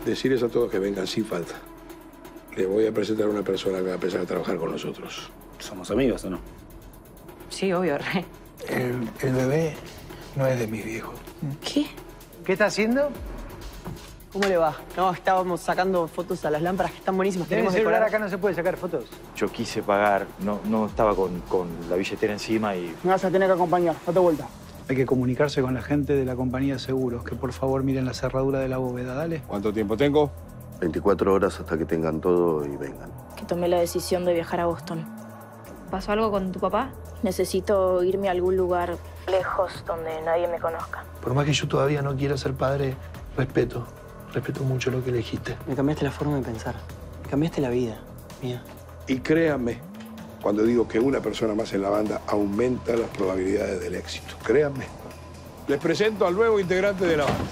Decirles a todos que vengan sin falta. Les voy a presentar a una persona que va a empezar a trabajar con nosotros. ¿Somos amigos o no? Sí, obvio, re. El bebé no es de mis viejos. ¿Qué? ¿Qué está haciendo? ¿Cómo le va? No, estábamos sacando fotos a las lámparas que están buenísimas. En el Queremos celular decorar. acá no se puede sacar fotos. Yo quise pagar, no estaba con la billetera encima y... Me vas a tener que acompañar. Date vuelta. Hay que comunicarse con la gente de la compañía de seguros, que por favor miren la cerradura de la bóveda, dale. ¿Cuánto tiempo tengo? 24 horas hasta que tengan todo y vengan. Que tomé la decisión de viajar a Boston. ¿Pasó algo con tu papá? Necesito irme a algún lugar lejos donde nadie me conozca. Por más que yo todavía no quiera ser padre, respeto mucho lo que elegiste. Me cambiaste la forma de pensar. Me cambiaste la vida, mía. Y créanme, cuando digo que una persona más en la banda aumenta las probabilidades del éxito. Créanme. Les presento al nuevo integrante de la banda.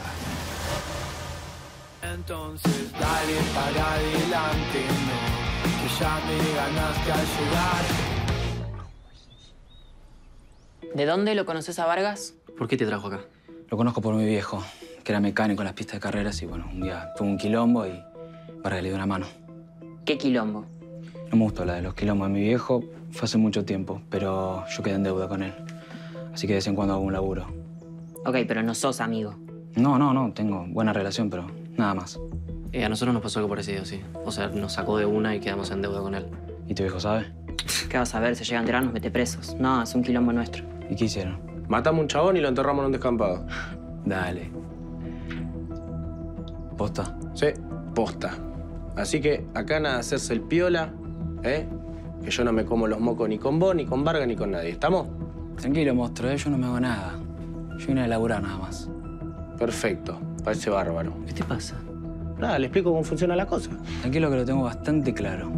Entonces dale para adelante, no, que ya me ganaste al llegar. ¿De dónde lo conoces a Vargas? ¿Por qué te trajo acá? Lo conozco por mi viejo, que era mecánico en las pistas de carreras y bueno, un día tuvo un quilombo y Vargas le dio una mano. ¿Qué quilombo? No me gustó la de los quilombos de mi viejo, fue hace mucho tiempo, pero yo quedé en deuda con él. Así que de vez en cuando hago un laburo. Ok, pero no sos amigo. No, tengo buena relación, pero nada más. A nosotros nos pasó algo parecido, sí. O sea, nos sacó de una y quedamos en deuda con él. ¿Y tu viejo sabe? ¿Qué vas a ver? Se llega a enterar, nos mete presos. No, es un quilombo nuestro. ¿Y qué hicieron? Matamos a un chabón y lo enterramos en un descampado. Dale. ¿Posta? Sí, posta. Así que acá nada de hacerse el piola, ¿eh? Que yo no me como los mocos ni con vos, ni con Vargas, ni con nadie. ¿Estamos? Tranquilo, monstruo, yo no me hago nada. Yo vine a laburar nada más. Perfecto, parece bárbaro. ¿Qué te pasa? Nada, le explico cómo funciona la cosa. Tranquilo que lo tengo bastante claro.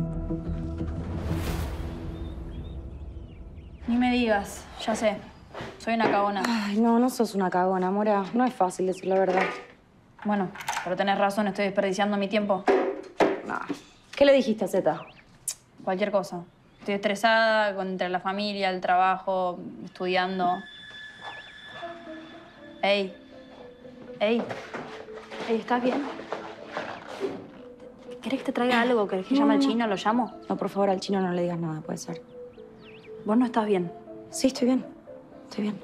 Ni me digas, ya sé. Soy una cagona. Ay, no sos una cagona, Mora. No es fácil decir la verdad. Bueno, pero tenés razón, estoy desperdiciando mi tiempo. No. ¿Qué le dijiste a Zeta? Cualquier cosa. Estoy estresada entre la familia, el trabajo, estudiando. Ey, ¿estás bien? ¿Querés que te traiga algo? ¿Querés que llame al chino? ¿Lo llamo? No, por favor, al chino no le digas nada, puede ser. ¿Vos no estás bien? Sí, estoy bien. Estoy bien.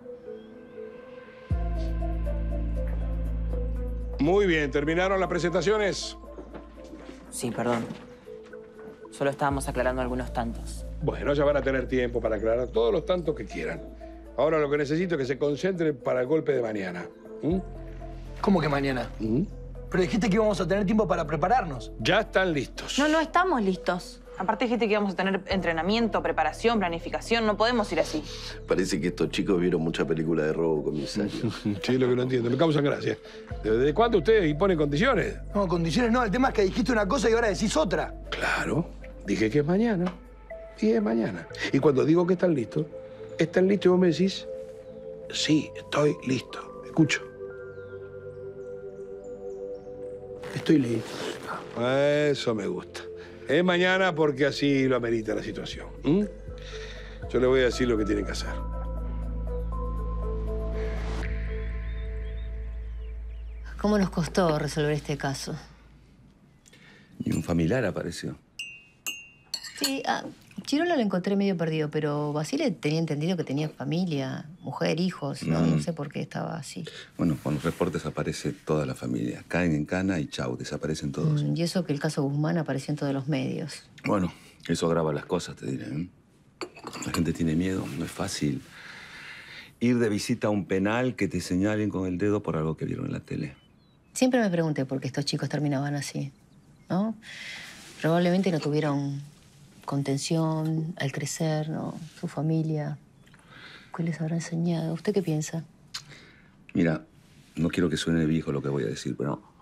Muy bien, ¿terminaron las presentaciones? Sí, perdón. Solo estábamos aclarando algunos tantos. Bueno, ya van a tener tiempo para aclarar todos los tantos que quieran. Ahora lo que necesito es que se concentren para el golpe de mañana. ¿Cómo que mañana? Pero dijiste que íbamos a tener tiempo para prepararnos. Ya están listos. No estamos listos. Aparte dijiste que íbamos a tener entrenamiento, preparación, planificación. No podemos ir así. Parece que estos chicos vieron mucha película de robo, comisario. Sí, lo que no entiendo. Me causan gracia. ¿Desde cuándo ustedes imponen condiciones? No, condiciones no. El tema es que dijiste una cosa y ahora decís otra. Claro. Dije que es mañana. Y es mañana. Y cuando digo que están listos y vos me decís, sí, estoy listo. Escucho. Estoy listo. Eso me gusta. Es mañana porque así lo amerita la situación. Yo le voy a decir lo que tienen que hacer. ¿Cómo nos costó resolver este caso? Y un familiar apareció. Sí, Chirola lo encontré medio perdido, pero Basile tenía entendido que tenía familia, mujer, hijos. No sé por qué estaba así. Bueno, con los reportes aparece toda la familia. Caen en cana y chau, desaparecen todos. Y eso que el caso Guzmán apareció en todos los medios. Bueno, eso agrava las cosas, te diré. La gente tiene miedo, no es fácil ir de visita a un penal que te señalen con el dedo por algo que vieron en la tele. Siempre me pregunté por qué estos chicos terminaban así, ¿no? Probablemente no tuvieron contención al crecer, ¿no? Su familia. ¿Qué les habrá enseñado? ¿Usted qué piensa? Mira, no quiero que suene viejo lo que voy a decir,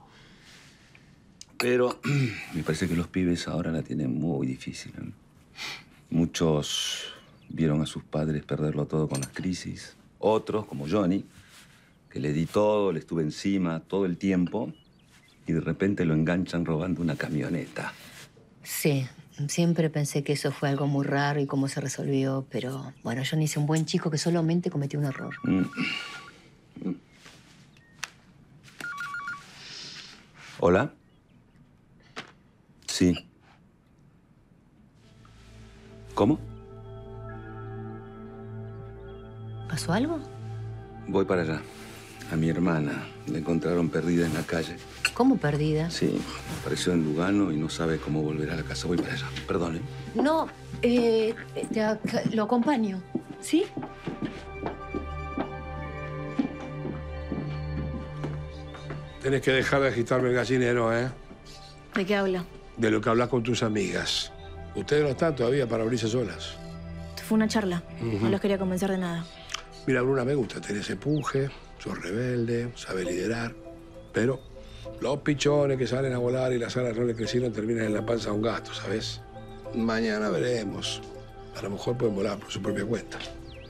pero me parece que los pibes ahora la tienen muy difícil, ¿no? Muchos vieron a sus padres perderlo todo con las crisis. Otros, como Johnny, que le di todo, le estuve encima todo el tiempo y de repente lo enganchan robando una camioneta. Sí, siempre pensé que eso fue algo muy raro y cómo se resolvió, pero bueno, Johnny es un buen chico que solamente cometió un error. ¿Hola? Sí. ¿Cómo? ¿Pasó algo? Voy para allá. A mi hermana la encontraron perdida en la calle. ¿Cómo perdida? Sí, apareció en Lugano y no sabe cómo volver a la casa. Voy para allá. Perdone. No, lo acompaño. ¿Sí? Tenés que dejar de agitarme el gallinero, ¿eh? ¿De qué habla? De lo que hablas con tus amigas. Ustedes no están todavía para abrirse solas. Fue una charla. No los quería convencer de nada. Mira, Bruna, me gusta. Tenés empuje, sos rebelde, sabes liderar. Pero los pichones que salen a volar y las alas no le crecieron terminan en la panza de un gato, ¿sabes? Mañana veremos. A lo mejor pueden volar por su propia cuenta.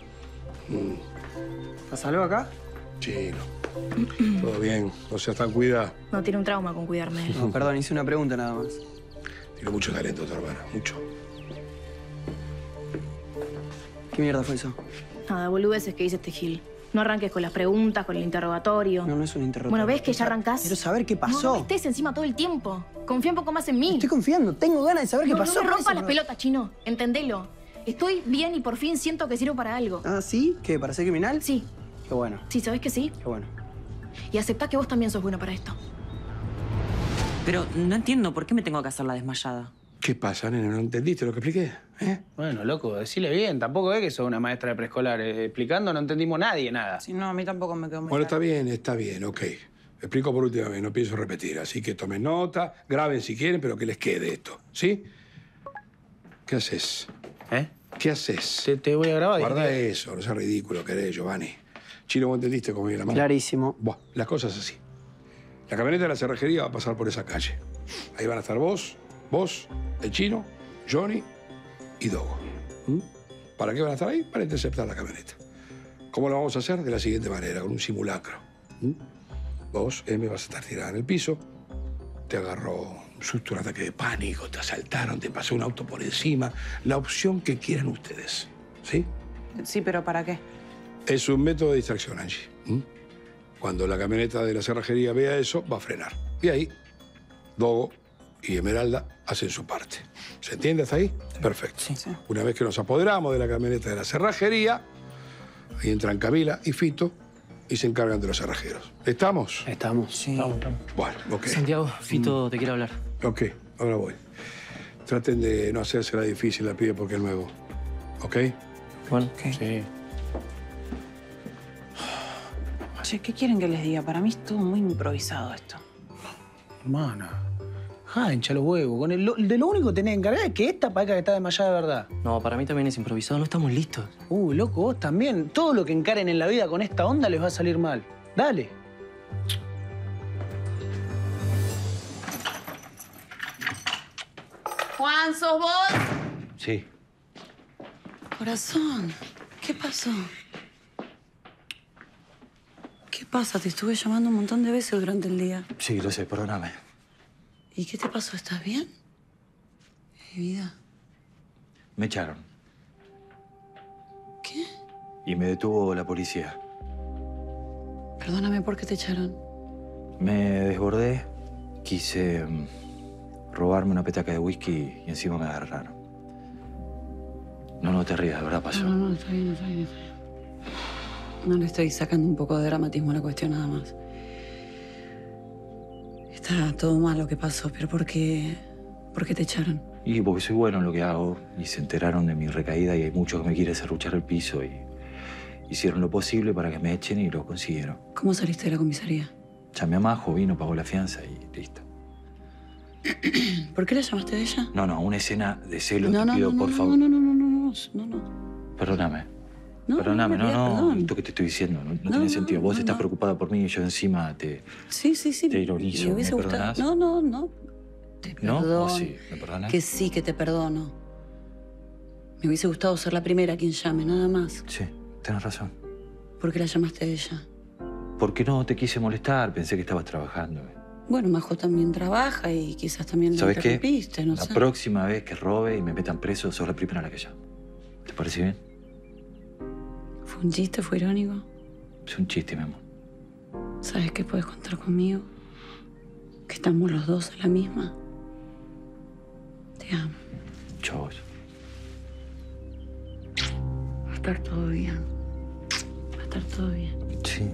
¿Pasa algo acá? Chino. Todo bien. No seas tan cuidado. No, tiene un trauma con cuidarme. No, perdón, hice una pregunta nada más. Tiene mucho talento tu hermana, mucho. ¿Qué mierda fue eso? Nada, boludeces que dice este Gil. No arranques con las preguntas, con el interrogatorio. No, no es un interrogatorio. Bueno, ¿ves que ya arrancás? Quiero saber qué pasó. No me estés encima todo el tiempo. Confía un poco más en mí. Estoy confiando. Tengo ganas de saber qué pasó. No me rompas las pelotas, Chino. Entendelo. Estoy bien y por fin siento que sirvo para algo. ¿Ah, sí? ¿Qué? ¿Para ser criminal? Sí. Qué bueno. Sí, ¿sabés que sí? Qué bueno. Y aceptá que vos también sos bueno para esto. Pero no entiendo por qué me tengo que hacer la desmayada. ¿Qué pasa, nene? ¿No entendiste lo que expliqué? Bueno, loco, decile bien. Tampoco es que sos una maestra de preescolar. Explicando no entendimos nadie nada. Sí, no, a mí tampoco me quedó muy Bueno, claro. está bien, ok. Explico por última vez, no pienso repetir. Así que tomen nota, graben si quieren, pero que les quede esto, ¿sí? ¿Qué haces? ¿Qué haces? Te voy a grabar. Guarda eso, no seas ridículo, querés, Giovanni. Chino, ¿vos entendiste cómo viene la mano? Clarísimo. Buah, las cosas así. La camioneta de la cerrajería va a pasar por esa calle. Ahí van a estar vos, el Chino, Johnny y Dogo. ¿Para qué van a estar ahí? Para interceptar la camioneta. ¿Cómo lo vamos a hacer? De la siguiente manera, con un simulacro. Vos, M, vas a estar tirada en el piso. Te agarró un susto, un ataque de pánico, te asaltaron, te pasó un auto por encima. La opción que quieran ustedes, ¿sí? Sí, pero ¿para qué? Es un método de distracción, Angie. Cuando la camioneta de la cerrajería vea eso, va a frenar. Y ahí, Dogo y Esmeralda hacen su parte. ¿Se entiende hasta ahí? Perfecto. Sí. Una vez que nos apoderamos de la camioneta de la cerrajería, ahí entran Camila y Fito y se encargan de los cerrajeros. ¿Estamos? Estamos. Sí. Estamos. Bueno, ok. Santiago, Fito te quiere hablar. Ok, ahora voy. Traten de no hacérsela difícil, la pibe porque es nuevo. ¿Ok? Bueno, sí. Che, ¿qué quieren que les diga? Para mí es todo muy improvisado esto. Hermana. Hincha los huevos. De lo único que tenés que encargar es que esta pareja que está desmayada de verdad. No, para mí también es improvisado. No estamos listos. Loco, vos también. Todo lo que encaren en la vida con esta onda les va a salir mal. Dale. Juan, ¿sos vos? Sí. Corazón, ¿qué pasó? ¿Qué pasa? Te estuve llamando un montón de veces durante el día. Sí, lo sé, perdóname. ¿Y qué te pasó? ¿Estás bien? Mi vida. Me echaron. ¿Qué? Y me detuvo la policía. Perdóname, ¿por qué te echaron? Me desbordé, quise robarme una petaca de whisky y encima me agarraron. No te rías, de verdad pasó. No, está bien. No le estoy sacando un poco de dramatismo a la cuestión nada más. Está todo mal lo que pasó, pero ¿por qué te echaron? Y porque soy bueno en lo que hago y se enteraron de mi recaída y hay muchos que me quieren serruchar el piso y hicieron lo posible para que me echen y lo consiguieron. ¿Cómo saliste de la comisaría? Llamé a Majo, vino, pagó la fianza y listo. ¿Por qué la llamaste a ella? No, una escena de celos, No, te pido, por favor. No. Perdóname. No, Perdóname, no me pidas perdón. esto que te estoy diciendo no tiene sentido. Vos estás preocupada por mí y yo encima te Sí. te ironizo. Me hubiese ¿Me gustado. perdonás? No. Te ¿No? perdono. ¿O sí? ¿Me perdonás? Que sí, que te perdono. Me hubiese gustado ser la primera a quien llame, nada más. Sí, tenés razón. ¿Por qué la llamaste a ella? Porque no te quise molestar, pensé que estabas trabajando. Bueno, Majo también trabaja y quizás también la ¿Sabes qué? interrumpiste, no La sé. próxima vez que robe y me metan preso, sos la primera a la que llamo. ¿Te parece bien? ¿Fue un chiste? ¿Fue irónico? Es un chiste, mi amor. ¿Sabes que puedes contar conmigo? que estamos los dos en la misma. Te amo. Yo. Va a estar todo bien. Va a estar todo bien. Sí.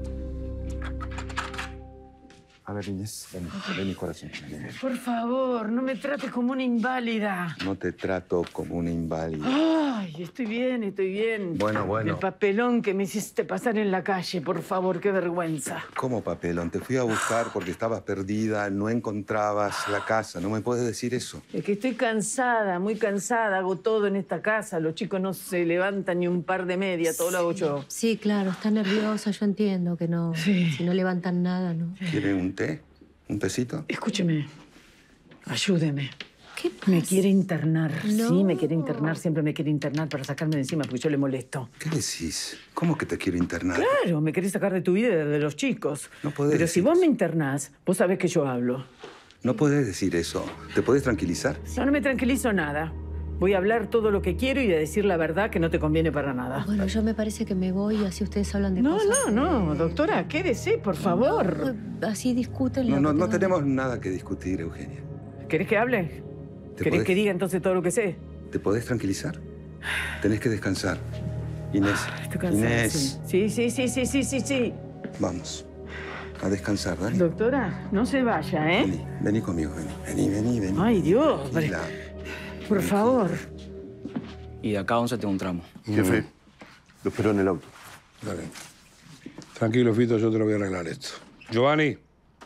A ver, Inés, ven mi corazón. Por favor, no me trates como una inválida. No te trato como una inválida. Ay, estoy bien, estoy bien. Bueno. El papelón que me hiciste pasar en la calle, por favor, qué vergüenza. ¿Cómo papelón? Te fui a buscar porque estabas perdida, no encontrabas la casa. ¿No me puedes decir eso? Es que estoy cansada, muy cansada. Hago todo en esta casa. Los chicos no se levantan ni un par de media. Todo lo hago yo. Sí, claro, está nerviosa. Yo entiendo que no. Sí. Si no levantan nada, ¿no? ¿Quiere un té? ¿Un tecito? Escúcheme. Ayúdeme. ¿Qué pasa? Me quiere internar. No. Sí, me quiere internar. Siempre me quiere internar para sacarme de encima porque yo le molesto. ¿Qué decís? ¿Cómo que te quiero internar? Claro, me querés sacar de tu vida y de los chicos. No podés Pero decir si vos eso. me internás, vos sabés que yo hablo. No podés decir eso. ¿Te podés tranquilizar? No me tranquilizo nada. Voy a hablar todo lo que quiero y a decir la verdad que no te conviene para nada. Bueno, yo me parece que me voy y así ustedes hablan de No, cosas. no, doctora, quédese, por favor. Así discuten. No tenemos nada que discutir, Eugenia. ¿Querés que hable? ¿Querés que diga entonces todo lo que sé? ¿Te podés tranquilizar? Tenés que descansar. Inés. Estoy cansada. Inés. Sí. Vamos. A descansar, dale. Doctora, no se vaya, ¿eh? Vení conmigo, vení. Ay, Dios. Tranquila. Por favor. Y de acá a 11 tengo un tramo. Jefe, lo espero en el auto. Dale. Tranquilo, Fito, yo te lo voy a arreglar esto. Giovanni.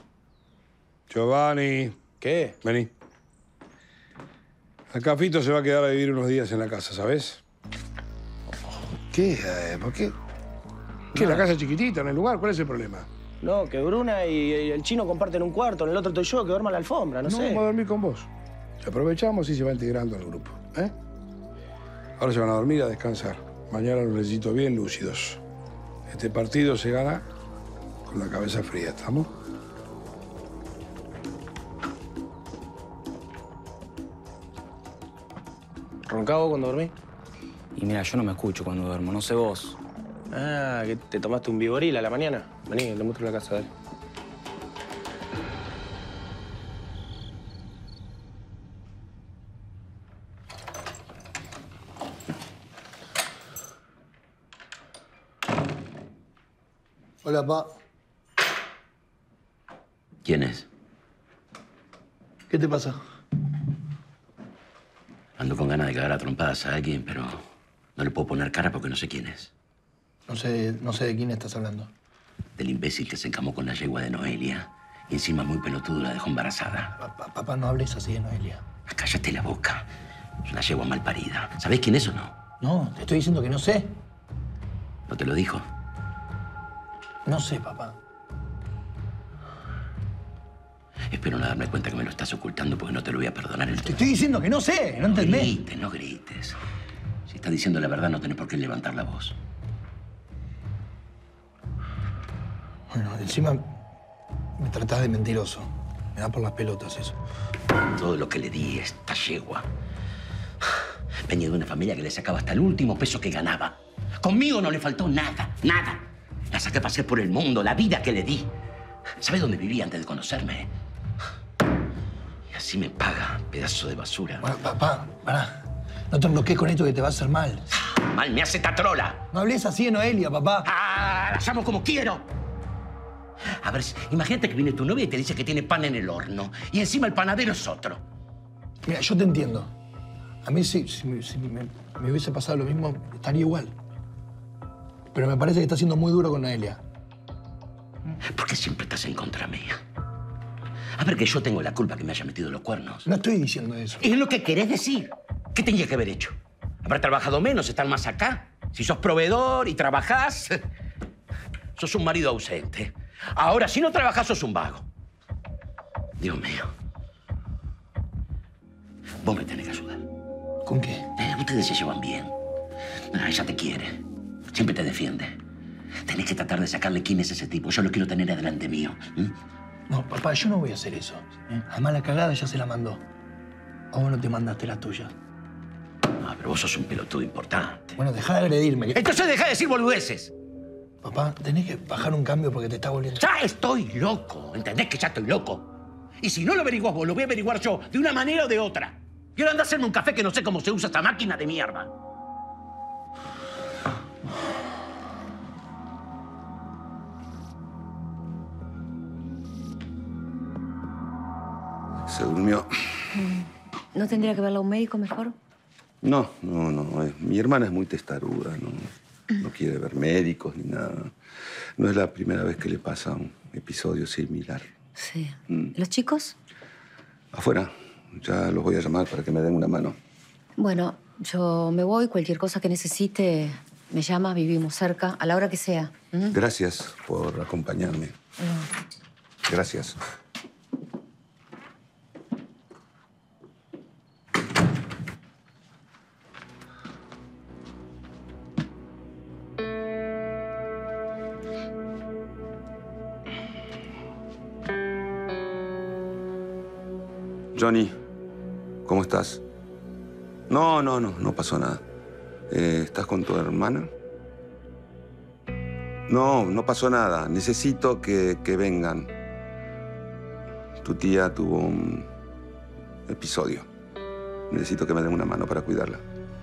¿Qué? Vení. Acá Fito se va a quedar a vivir unos días en la casa, ¿sabes? ¿Qué? ¿Por qué? ¿Qué? La casa es chiquitita, en el lugar. ¿Cuál es el problema? No, que Bruna y el chino comparten un cuarto, en el otro estoy yo, que duerma en la alfombra, no sé. Vamos a dormir con vos. Aprovechamos y se va integrando al grupo, ¿eh? Ahora se van a dormir y a descansar. Mañana los necesito bien lúcidos. Este partido se gana con la cabeza fría, ¿estamos? ¿Roncaba vos cuando dormí? Y mira, yo no me escucho cuando duermo, no sé vos. Ah, que te tomaste un Viboril a la mañana. Vení, te muestro la casa, dale. Hola, pa. ¿Quién es? ¿Qué te pasa? Ando con ganas de cagar a trompadas a alguien, pero no le puedo poner cara porque no sé quién es. No sé de quién estás hablando. Del imbécil que se encamó con la yegua de Noelia. Y encima muy pelotudo la dejó embarazada. Papá, no hables así de Noelia. Cállate la boca. Es una yegua mal parida. ¿Sabés quién es o no? No, te estoy diciendo que no sé. ¿No te lo dijo? No sé, papá. Espero no darme cuenta que me lo estás ocultando porque no te lo voy a perdonar el Te estoy diciendo que no sé, ¿no entendés? No grites. Si estás diciendo la verdad, no tenés por qué levantar la voz. Bueno, encima me tratás de mentiroso. Me da por las pelotas eso. Todo lo que le di a esta yegua venía de una familia que le sacaba hasta el último peso que ganaba. Conmigo no le faltó nada, nada. La saqué a pasear por el mundo, la vida que le di. ¿Sabés dónde vivía antes de conocerme? Y así me paga, pedazo de basura. Bueno, papá, pará. No te bloquees con esto que te va a hacer mal. Mal me hace esta trola. No hables así de Noelia, papá. La llamo como quiero. A ver, imagínate que viene tu novia y te dice que tiene pan en el horno. Y encima el panadero es otro. Mira, yo te entiendo. A mí si me hubiese pasado lo mismo, estaría igual. Pero me parece que estás siendo muy duro con Noelia. ¿Por qué siempre estás en contra mía? A ver, que yo tengo la culpa que me haya metido los cuernos. No estoy diciendo eso. Es lo que querés decir. ¿Qué tenía que haber hecho? ¿Haber trabajado menos, estar más acá? Si sos proveedor y trabajás, sos un marido ausente. Ahora, si no trabajás, sos un vago. Dios mío. Vos me tenés que ayudar. ¿Con qué? Ustedes se llevan bien. Ella te quiere. Siempre te defiende. Tenés que tratar de sacarle quién es ese tipo. Yo lo quiero tener adelante mío. No, papá, yo no voy a hacer eso. Además, la cagada ya se la mandó. A vos no te mandaste la tuya. Ah, pero vos sos un pelotudo importante. Bueno, dejá de agredirme. Entonces dejá de decir boludeces. Papá, tenés que bajar un cambio porque te está volviendo... ¡Ya estoy loco! ¿Entendés que ya estoy loco? Y si no lo averiguás vos, lo voy a averiguar yo, de una manera o de otra. Y ahora anda a hacerme un café que no sé cómo se usa esta máquina de mierda. Se durmió. ¿No tendría que verla a un médico mejor? No. Mi hermana es muy testaruda, no quiere ver médicos ni nada. No es la primera vez que le pasa un episodio similar. Sí. ¿Los chicos? Afuera. Ya los voy a llamar para que me den una mano. Bueno, yo me voy. Cualquier cosa que necesite, me llama. Vivimos cerca, a la hora que sea. Gracias por acompañarme. Gracias. Johnny, ¿cómo estás? No pasó nada. ¿Estás con tu hermana? No pasó nada. Necesito que vengan. Tu tía tuvo un episodio. Necesito que me den una mano para cuidarla.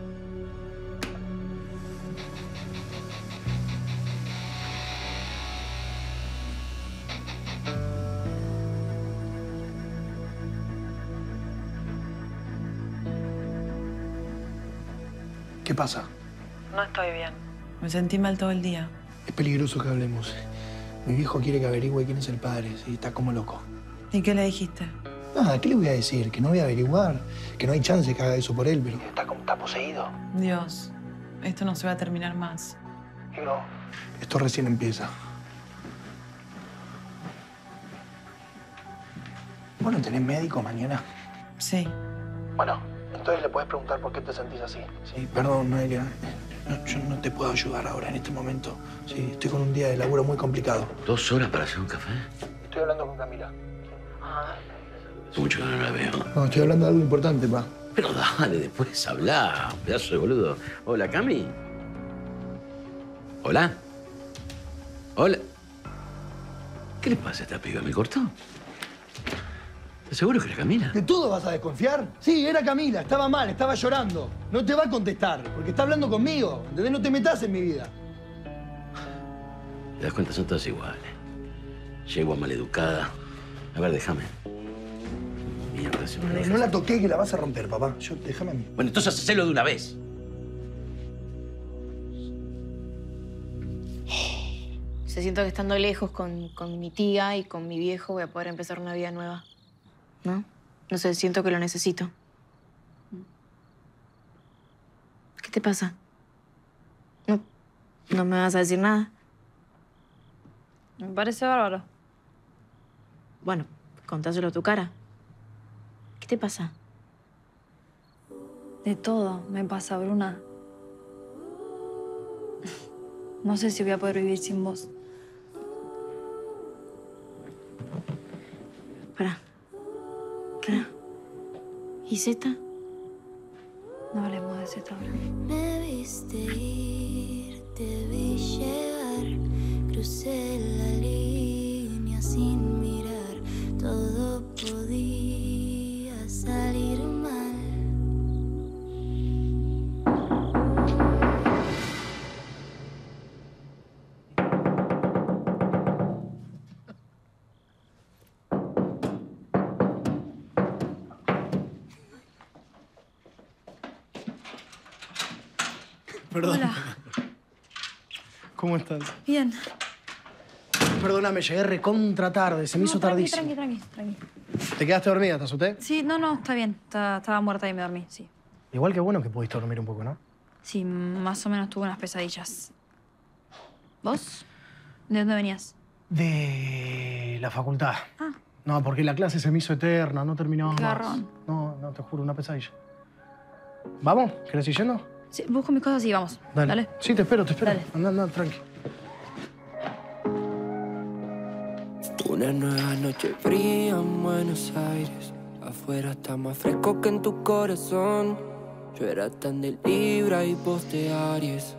¿Qué pasa? No estoy bien. Me sentí mal todo el día. Es peligroso que hablemos. Mi viejo quiere que averigüe quién es el padre. Sí, está como loco. ¿Y qué le dijiste? Nada, ¿qué le voy a decir? Que no voy a averiguar. Que no hay chance que haga eso por él, pero está poseído. Dios, esto no se va a terminar más. No. Esto recién empieza. Bueno, ¿tenés médico mañana? Sí. Bueno, entonces le podés preguntar por qué te sentís así. Sí, perdón, Noelia. Yo no te puedo ayudar ahora, en este momento. Sí, estoy con un día de laburo muy complicado. 2 horas para hacer un café. Estoy hablando con Camila. Hace mucho que no la veo. No, estoy hablando de algo importante, pa. Pero dale, después habla, pedazo de boludo. Hola, Cami. Hola. Hola. ¿Qué le pasa a esta piba? ¿Me cortó? ¿Estás seguro que era Camila? ¿De todo vas a desconfiar? Sí, era Camila. Estaba mal, estaba llorando. No te va a contestar, porque está hablando conmigo. ¿Entendés? No te metas en mi vida. ¿Te das cuenta? Son todas iguales. Yegua maleducada. A ver, déjame. Mierda, se me No la toqué, que la vas a romper, papá. Déjame a mí. Bueno, entonces hacelo de una vez. Se siento que estando lejos con mi tía y con mi viejo voy a poder empezar una vida nueva. ¿No? No sé, siento que lo necesito. ¿Qué te pasa? ¿No me vas a decir nada? Me parece bárbaro. Bueno, contáselo a tu cara. ¿Qué te pasa? De todo me pasa, Bruna. No sé si voy a poder vivir sin vos. Pará. ¿Qué? ¿Y Zeta? No hablemos de Zeta ahora. Me viste ir, te vi llegar, crucé la línea sin mirar, todo podía salir mal. Perdón. Hola. ¿Cómo estás? Bien. Perdóname, llegué recontra tarde. Se me hizo tardísimo. Tranqui. ¿Te quedaste dormida? ¿Te asusté? Sí, no, está bien. Estaba muerta y me dormí, sí. Igual que bueno que pudiste dormir un poco, ¿no? Sí, más o menos tuve unas pesadillas. ¿Vos? ¿De dónde venías? De la facultad. Ah. No, porque la clase se me hizo eterna, no terminábamos Qué más. garrón. No, te juro, una pesadilla. ¿Vamos? ¿Querés ir yendo? Sí, busco mis cosas y vamos. Dale. Sí, te espero. Dale. Anda, tranqui. Una nueva noche fría en Buenos Aires. Afuera está más fresco que en tu corazón. Yo era tan de Libra y vos de Aries.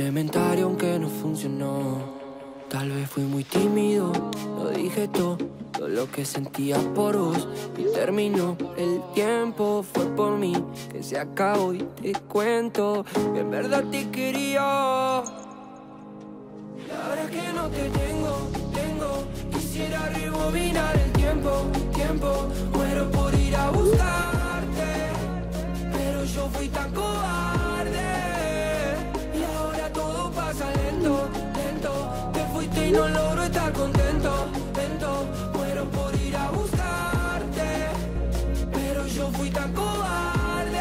Complementario aunque no funcionó. Tal vez fui muy tímido, lo dije todo. todo lo que sentía por vos. Y terminó el tiempo, fue por mí que se acabó. Y te cuento que en verdad te quería. Y ahora que no te tengo, quisiera rebobinar el tiempo. Muero por ir a buscarte, pero yo fui tan cobarde. Y ahora todo pasa lento. Te fuiste y no logro estar contento. Muero por ir a buscarte, pero yo fui tan cobarde.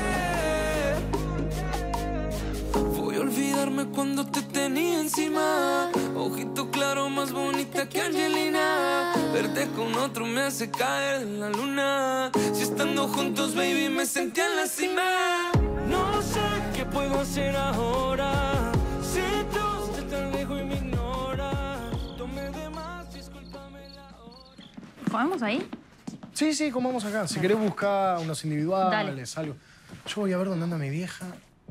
Voy a olvidarme cuando te tenía encima. Ojito claro, más bonita que Angelina. Verte con otro me hace caer en la luna. Si estando juntos, baby, me sentía en la cima. No sé qué puedo hacer ahora. Si tú te tan lejos y me ignoras. Tomé de más, discúlpame la hora. ¿Comemos ahí? Sí, comamos acá. Si querés buscar unos individuales, Dale. algo. Yo voy a ver dónde anda mi vieja.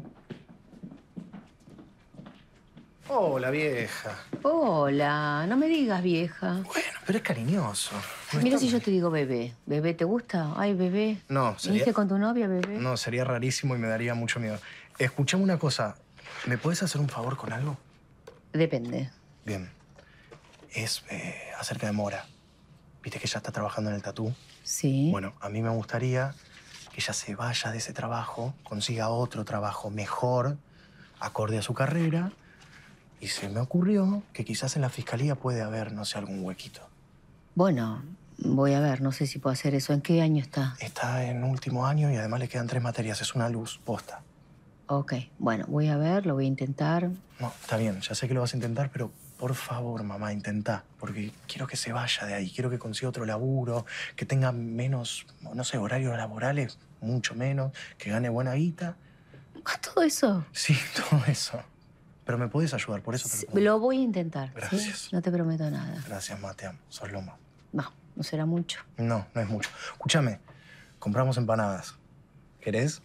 Hola, vieja. Hola, no me digas vieja. Bueno, pero es cariñoso. No Mira está- si yo te digo bebé. ¿Bebé te gusta? Ay, bebé. No, ¿Viniste con tu novia, bebé? No, sería rarísimo y me daría mucho miedo. Escuchame una cosa. ¿Me puedes hacer un favor con algo? Depende. Bien. Es acerca de Mora. ¿Viste que ella está trabajando en el tatú? Sí. Bueno, a mí me gustaría que ella se vaya de ese trabajo, consiga otro trabajo mejor, acorde a su carrera. Y se me ocurrió que quizás en la fiscalía puede haber, no sé, algún huequito. Bueno, voy a ver, no sé si puedo hacer eso. ¿En qué año está? Está en último año y además le quedan 3 materias. Es una luz, posta. Ok, bueno, voy a ver, lo voy a intentar. No, está bien, ya sé que lo vas a intentar, pero por favor, mamá, intentá. Porque quiero que se vaya de ahí, quiero que consiga otro laburo, que tenga menos, no sé, horarios laborales, mucho menos, que gane buena guita. ¿Todo eso? Sí, todo eso. Pero me podés ayudar, por eso te lo pido. Lo voy a intentar. ¿sí? Gracias. No te prometo nada. Gracias, ma, te amo. Sos lo más. No será mucho. No, no es mucho. Escúchame, compramos empanadas. ¿Querés?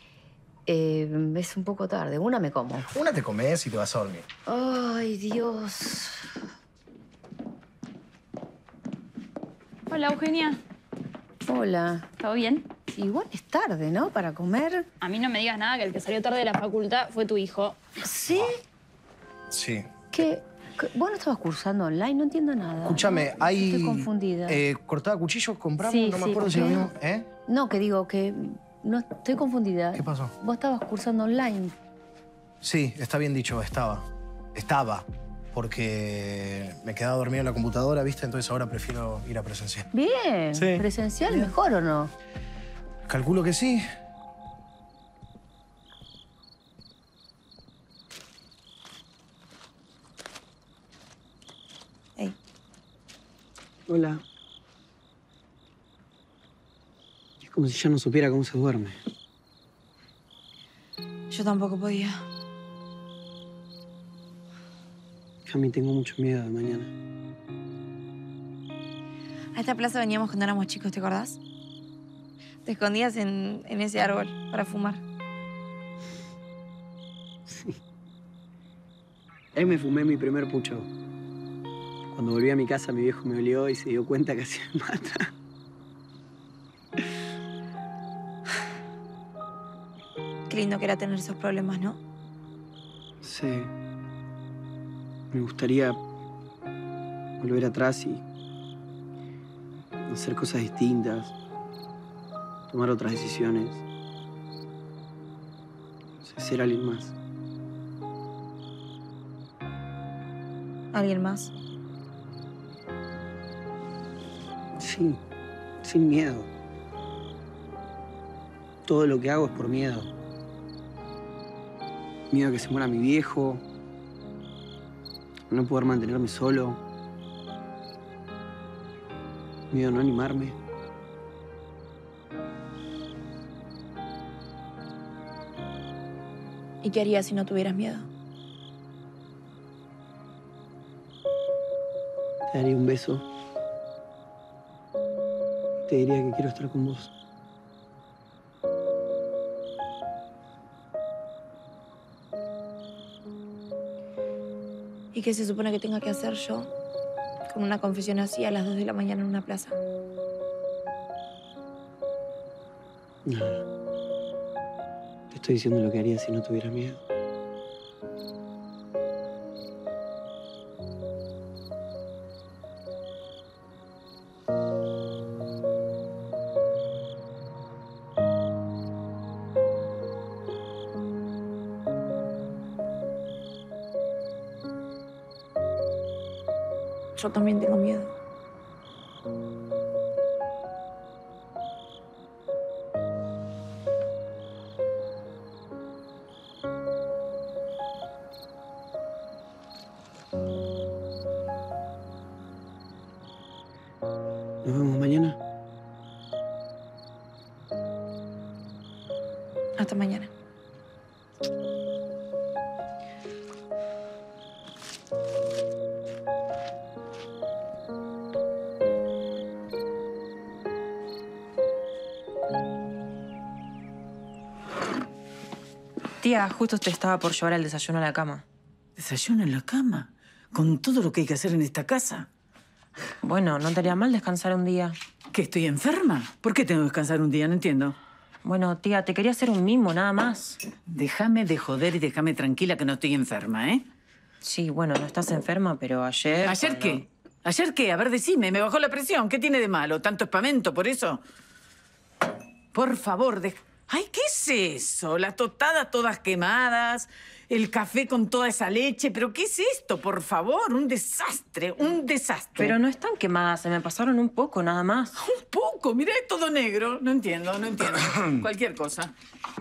Es un poco tarde. Una me como. Una te comes y te vas a dormir. Ay, Dios. Hola, Eugenia. Hola. ¿Todo bien? Igual es tarde, ¿no? Para comer. A mí no me digas nada, que el que salió tarde de la facultad fue tu hijo. ¿Sí? Sí. ¿Qué? ¿Vos no estabas cursando online? No entiendo nada. Escúchame, hay... Estoy confundida. ¿Cortada cuchillos compramos? Sí, no me sí, acuerdo si ¿por lo qué? mismo. ¿Eh? No, que digo que... No, estoy confundida. ¿Qué pasó? Vos estabas cursando online. Sí, está bien dicho, estaba. Estaba. Porque me quedaba dormido en la computadora, ¿viste? Entonces ahora prefiero ir a presencial. Bien. Sí. ¿Presencial Bien. mejor o no? Calculo que sí. Hola. Es como si ya no supiera cómo se duerme. Yo tampoco podía. A mí tengo mucho miedo de mañana. A esta plaza veníamos cuando éramos chicos, ¿te acordás? Te escondías en ese árbol para fumar. Ahí me fumé mi primer pucho. Cuando volví a mi casa, mi viejo me olió y se dio cuenta que casi me mata. Qué lindo que era tener esos problemas, ¿no? Sí. Me gustaría volver atrás y hacer cosas distintas, tomar otras decisiones, ser alguien más. ¿Alguien más? Sí, sin miedo. Todo lo que hago es por miedo. Miedo a que se muera mi viejo, a no poder mantenerme solo, miedo a no animarme. ¿Y qué harías si no tuvieras miedo? Te daría un beso. Te diría que quiero estar con vos. ¿Y qué se supone que tenga que hacer yo con una confesión así a las 2 de la mañana en una plaza. No. Te estoy diciendo lo que haría si no tuviera miedo. Yo también tengo miedo. ¿Nos vemos mañana? Hasta mañana. Tía, justo te estaba por llevar el desayuno a la cama. ¿Desayuno en la cama? ¿Con todo lo que hay que hacer en esta casa? Bueno, ¿no te haría mal descansar un día? ¿Que estoy enferma? ¿Por qué tengo que descansar un día? No entiendo. Bueno, tía, te quería hacer un mimo, nada más. Déjame de joder y déjame tranquila que no estoy enferma, ¿eh? Sí, bueno, no estás enferma, pero ayer... ¿Ayer qué? ¿Ayer qué? A ver, decime, me bajó la presión. ¿Qué tiene de malo? ¿Tanto espamento por eso? Por favor, ¡ay, qué es eso! Las tostadas todas quemadas, el café con toda esa leche. ¿Pero qué es esto, por favor? Un desastre, un desastre. Pero no están quemadas, se me pasaron un poco, nada más. ¿Un poco? Mirá, es todo negro. No entiendo, no entiendo. Cualquier cosa.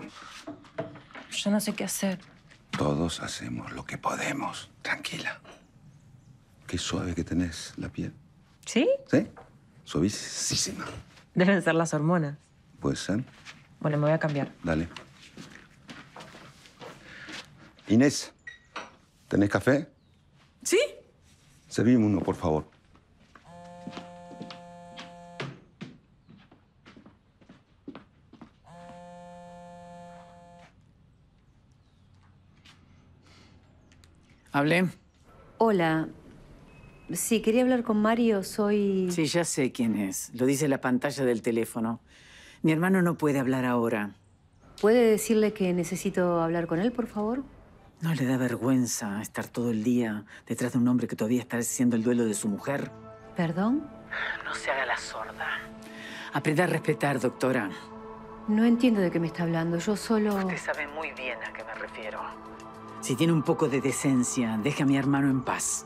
Yo no sé qué hacer. Todos hacemos lo que podemos. Tranquila. Qué suave que tenés la piel. ¿Sí? ¿Sí? Suavísima. Deben ser las hormonas. Puede ser. Bueno, me voy a cambiar. Dale. Inés, ¿tenés café? ¿Sí? Servime uno, por favor. ¿Hablé? Hola. Sí, quería hablar con Mario, soy... Sí, ya sé quién es. Lo dice la pantalla del teléfono. Mi hermano no puede hablar ahora. ¿Puede decirle que necesito hablar con él, por favor? ¿No le da vergüenza estar todo el día detrás de un hombre que todavía está haciendo el duelo de su mujer? ¿Perdón? No se haga la sorda. Aprenda a respetar, doctora. No entiendo de qué me está hablando. Yo solo... Usted sabe muy bien a qué me refiero. Si tiene un poco de decencia, deje a mi hermano en paz.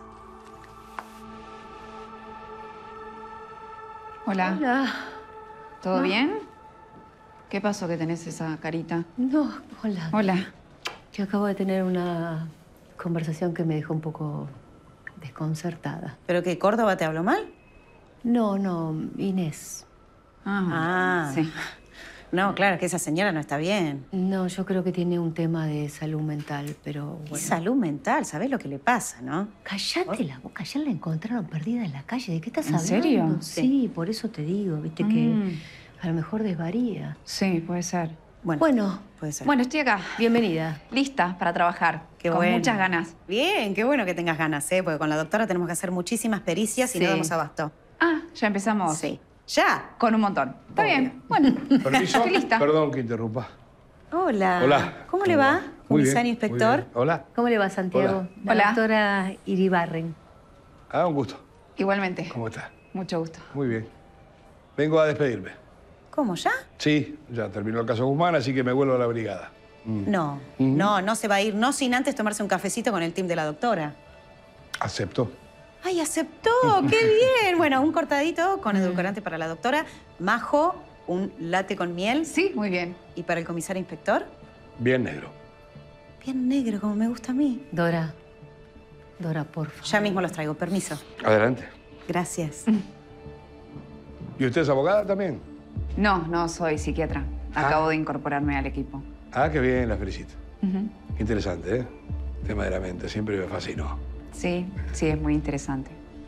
Hola. Hola. ¿Todo No. bien? ¿Qué pasó que tenés esa carita? No, hola. Hola. Yo acabo de tener una conversación que me dejó un poco desconcertada. ¿Pero qué, Córdoba te habló mal? No, Inés. Sí. No, claro, que esa señora no está bien. No, yo creo que tiene un tema de salud mental, pero ¿Qué bueno. salud mental? ¿Sabés lo que le pasa, no? Cállate la boca. Ayer la encontraron perdida en la calle. ¿De qué estás ¿En hablando? serio? Sí, por eso te digo, viste, que a lo mejor desvaría. Sí, puede ser. Bueno, puede ser. Bueno, estoy acá. Bienvenida. Lista para trabajar. Qué con bueno. muchas ganas. Bien, qué bueno que tengas ganas, ¿eh? Porque con la doctora tenemos que hacer muchísimas pericias y no Sí. damos abasto. Ah, ya empezamos. Sí. ¿Ya? Con un montón. Está bien. Bueno, Permiso. estoy lista. Perdón que interrumpa. Hola. Hola. ¿Cómo le va? Muy Comisario bien, inspector. muy bien. Hola. ¿Cómo le va, Santiago? Hola. La Hola. doctora Iribarren. Ah, un gusto. Igualmente. ¿Cómo está? Mucho gusto. Muy bien. Vengo a despedirme. ¿Cómo, ya? Sí, ya terminó el caso Guzmán, así que me vuelvo a la brigada. No, no se va a ir, no sin antes tomarse un cafecito con el team de la doctora. Acepto. ¡Ay, aceptó! ¡Qué bien! Bueno, un cortadito con edulcorante para la doctora. Majo, un latte con miel. Sí, muy bien. ¿Y para el comisario inspector? Bien negro. Bien negro, como me gusta a mí. Dora, por favor. Ya mismo los traigo, permiso. Adelante. Gracias. ¿Y usted es abogada también? No, soy psiquiatra. Acabo de incorporarme al equipo. Ah, qué bien, la felicito. Ujú. Qué interesante, ¿eh? El tema de la mente, siempre me fascinó. Sí, es muy interesante.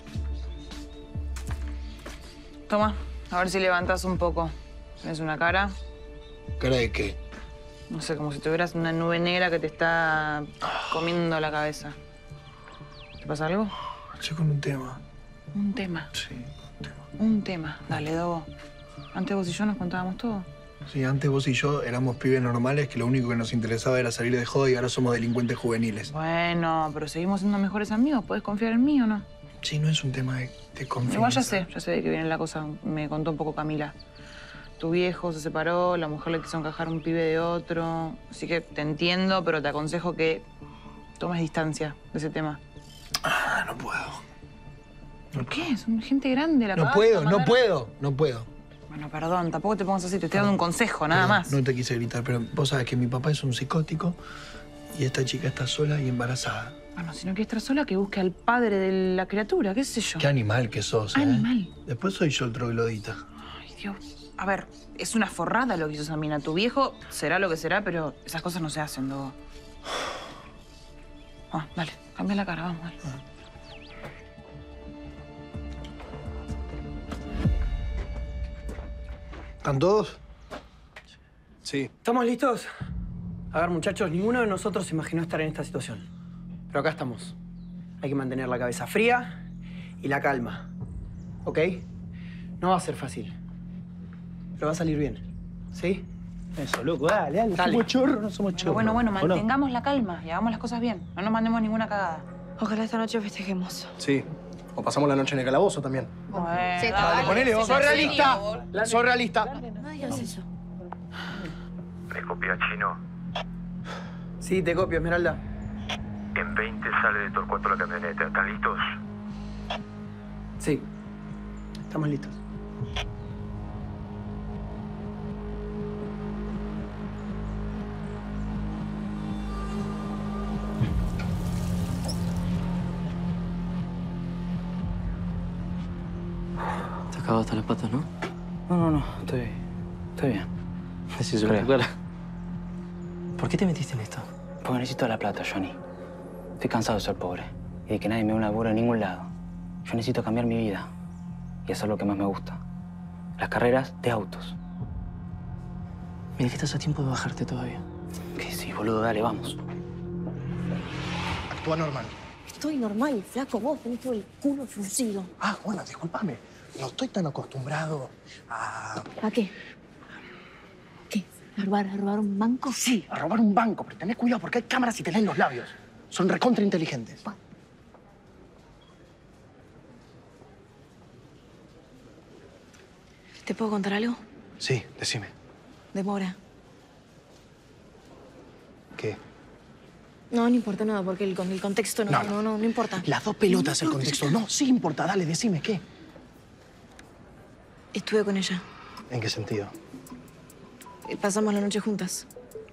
Toma, a ver si levantas un poco. ¿Tienes una cara? ¿Cara de qué? No sé, como si tuvieras una nube negra que te está comiendo la cabeza. ¿Te pasa algo? Estoy con un tema. Un tema. Sí. Un tema. Dale, Dogo. Antes vos y yo nos contábamos todo. Sí, antes vos y yo éramos pibes normales que lo único que nos interesaba era salir de joda y ahora somos delincuentes juveniles. Bueno, pero seguimos siendo mejores amigos. ¿Podés confiar en mí o no? Sí, no es un tema de confianza. Igual ya sé de qué viene la cosa. Me contó un poco Camila. Tu viejo se separó, la mujer le quiso encajar un pibe de otro. Así que te entiendo, pero te aconsejo que tomes distancia de ese tema. Ah, no puedo. ¿Por qué? Son gente grande, la No acabaste puedo, de no mandar. puedo, no puedo. Bueno, perdón, tampoco te pongas así. Te estoy dando un consejo, nada más. No te quise gritar, pero vos sabés que mi papá es un psicótico y esta chica está sola y embarazada. Bueno, si no quiere estar sola, que busque al padre de la criatura, qué sé yo. Qué animal que sos, ¿eh? Animal. Después soy yo el troglodita. Ay, Dios. A ver, es una forrada lo que hizo esa mina. Tu viejo será lo que será, pero esas cosas no se hacen, Dogo. Ah, dale, cambia la cara, vamos, dale. ¿Están todos? Sí. ¿Estamos listos? A ver, muchachos, ninguno de nosotros se imaginó estar en esta situación. Pero acá estamos. Hay que mantener la cabeza fría y la calma. ¿Ok? No va a ser fácil. Pero va a salir bien. ¿Sí? Eso, loco, dale, dale. Dale. Somos chorros, no somos chorros. Bueno, ¿O no? mantengamos la calma y hagamos las cosas bien. No nos mandemos ninguna cagada. Ojalá esta noche festejemos. Sí. O pasamos la noche en el calabozo también. Bueno, Sí, dale. Ponele, vos. Soy realista. Soy realista. No digas eso. ¿Me copia chino? Sí, te copio, Esmeralda. En 20 sale de Torcuato la camioneta. ¿Están listos? Sí. Estamos listos. Te has cagado hasta las patas, ¿no? No, estoy bien. Decíselo Creo. en tu cara. ¿Por qué te metiste en esto? Porque necesito la plata, Johnny. Estoy cansado de ser pobre y de que nadie me dé un laburo en ningún lado. Yo necesito cambiar mi vida y hacer lo que más me gusta. Las carreras de autos. Mira que estás a tiempo de bajarte todavía. Que sí, boludo, dale, vamos. Actúa normal. Estoy normal, flaco. Vos tenés todo el culo fruncido. Ah, bueno, discúlpame. No estoy tan acostumbrado a... ¿A qué? ¿Qué? ¿A robar un banco? Sí, a robar un banco, pero tenés cuidado porque hay cámaras y te leen los labios. Son recontra inteligentes. ¿Te puedo contar algo? Sí, decime. Demora. ¿Qué? No importa nada, porque con el contexto no importa. Las dos pelotas el contexto. No, sí importa. Dale, decime, ¿qué? Estuve con ella. ¿En qué sentido? Pasamos la noche juntas.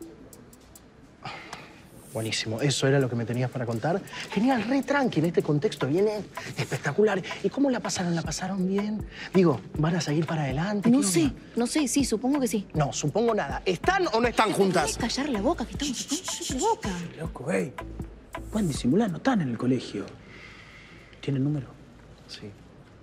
Buenísimo. ¿Eso era lo que me tenías para contar? Genial, re tranqui en este contexto. Viene espectacular. ¿Y cómo la pasaron? ¿La pasaron bien? Digo, ¿van a seguir para adelante? No sé, sí, supongo que sí. No, supongo nada. ¿Están o no están juntas? ¿Puedes callar la boca? Que estamos acá. La boca. Loco, ey. Pueden disimular, no están en el colegio. ¿Tienen número? Sí.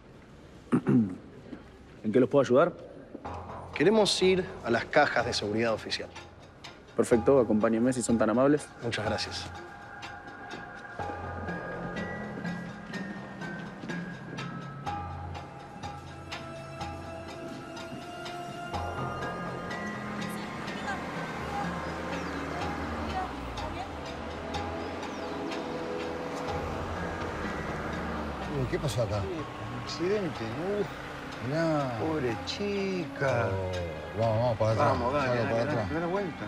¿En qué los puedo ayudar? Queremos ir a las cajas de seguridad oficial. Perfecto, acompáñenme si son tan amables. Muchas gracias. ¿Qué pasó acá? Accidente, Mirá. Pobre chica. Vamos para atrás. Vamos, dale, Salgo dale, para dale, atrás. dale vuelta.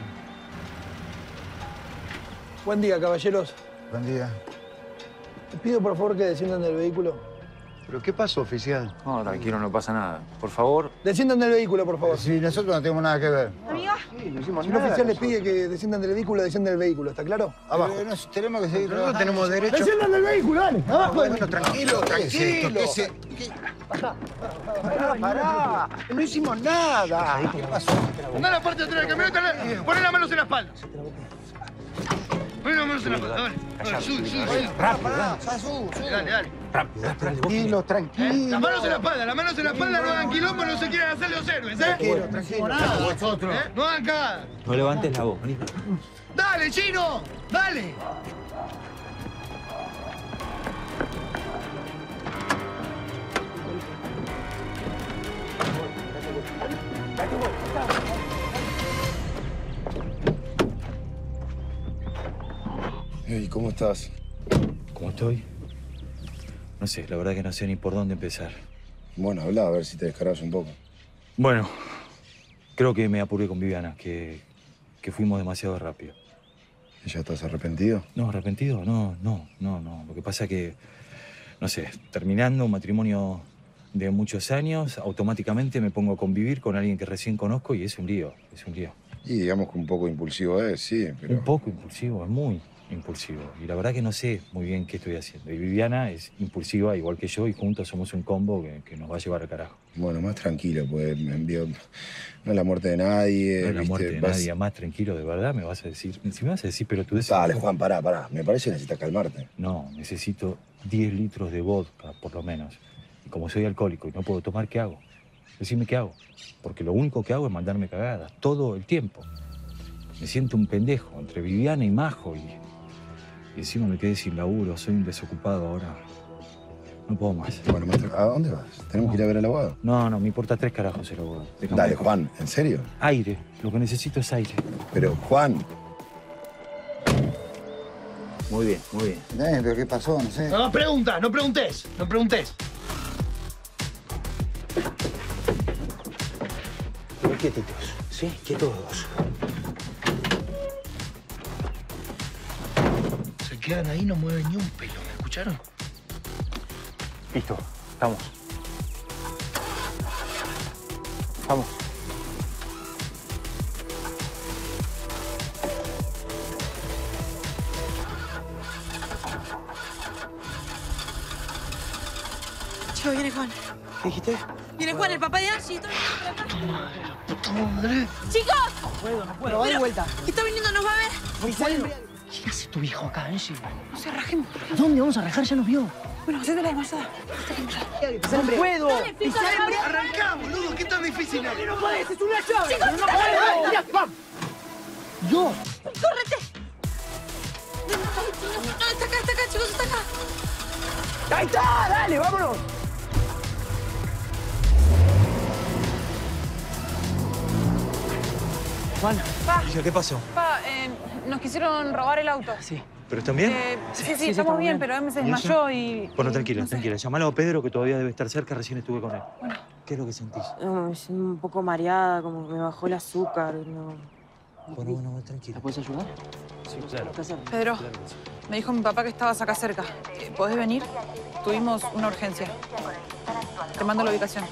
Buen día, caballeros. Buen día. Les pido, por favor, que desciendan del vehículo. ¿Pero qué pasó, oficial? No, tranquilo, no pasa nada. Por favor. Desciendan del vehículo, por favor. Sí, nosotros no tenemos nada que ver. Amiga. Sí, no hicimos Si un nada. oficial les pide que desciendan del vehículo, desciendan del vehículo. ¿Está claro? Abajo. Tenemos que seguir Nosotros trabajando. tenemos derecho. ¡Desciendan del vehículo, dale! ¡Abajo! Bueno, tranquilo, ¿Qué es esto? tranquilo. ¿Qué es Pará. No hicimos nada. ¿Qué pasó? Andá a la parte de atrás del camión, poné las manos en la espalda. Poné las manos en la espalda, dale. Sube. Rápido, Dale. Tranquilo, tranquilo. Las manos en la espalda, no hagan quilombo, no se quieran hacer los héroes, ¿eh? Tranquilo. Vosotros. No hagan cagada. No levantes la voz, vení. ¡Dale, chino! ¡Dale! ¿cómo estás? ¿Cómo estoy? No sé, la verdad que no sé ni por dónde empezar. Bueno, habla, a ver si te descargas un poco. Bueno, creo que me apuré con Viviana, que fuimos demasiado rápido. ¿Y ya estás arrepentido? No, arrepentido, no. Lo que pasa es que, no sé, terminando un matrimonio de muchos años, automáticamente me pongo a convivir con alguien que recién conozco y es un lío. Y digamos que un poco impulsivo es, sí, pero... Un poco impulsivo, es muy impulsivo. Y la verdad que no sé muy bien qué estoy haciendo. Y Viviana es impulsiva, igual que yo, y juntos somos un combo que nos va a llevar al carajo. Bueno, más tranquilo, pues me envió... No es la muerte de nadie, No es la ¿viste? muerte de nadie, más tranquilo, de verdad, me vas a decir... Si me vas a decir, pero tú... Dale, Juan, pará. Me parece que necesitas calmarte. No, necesito 10 litros de vodka, por lo menos. Y como soy alcohólico y no puedo tomar, ¿qué hago? Decime qué hago. Porque lo único que hago es mandarme cagadas, todo el tiempo. Me siento un pendejo entre Viviana y Majo y encima me quedé sin laburo, soy un desocupado ahora. No puedo más. Bueno, ¿a dónde vas? ¿Tenemos que ir a ver al abogado? No, me importa 3 carajos el abogado. Dale, Juan, ¿en serio? Aire, lo que necesito es aire. Pero, Juan... Muy bien, muy bien. ¿Pero qué pasó? No sé. No preguntas, no preguntes. Muy quietitos, ¿sí? Quietos dos. Se quedan ahí, no mueven ni un pelo, ¿me escucharon? Listo, vamos. Vamos. Chico, viene Juan. ¿Qué dijiste? Viene Juan, el papá de Angie. Está viniendo por acá. ¡Chicos! No puedo, va de vuelta. Está viniendo, nos va a ver. ¿Qué hace tu viejo acá, Angie? No se rajemos. ¿Dónde vamos a rajar? Ya nos vio. Bueno, hacete la desmayada. ¡No puedo! Arrancá, boludo, ¿qué tan difícil es? ¡No podés! ¡Es una llave! ¡Chicos, no puedo! ¡Mira, ¡pam! ¡Yo! ¡Córrete! No, está acá, chicos, está acá. ¡Ahí está! ¡Dale, vámonos! Juan, Pa. ¿qué pasó? Pa, nos quisieron robar el auto. Sí. ¿Pero están bien? Sí, estamos bien, pero él se desmayó y... Bueno, tranquila. Llamalo a Pedro, que todavía debe estar cerca, recién estuve con él. Bueno. ¿Qué es lo que sentís? Me siento un poco mareada, como que me bajó el azúcar. No. Bueno, tranquila. ¿La puedes ayudar? Sí, claro. Pedro, me dijo mi papá que estabas acá cerca. ¿Podés venir? Tuvimos una urgencia. Te mando la ubicación.